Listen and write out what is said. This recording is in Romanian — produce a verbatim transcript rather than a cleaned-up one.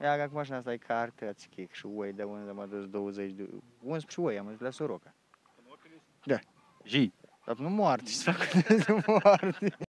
Ia că acum mașina asta e carte, ați chec și oi, de unde am adus douăzeci de... unsprezece oi am adus la Soroca. Da. Zi. Dar nu moarte, ce să fac nu moarte.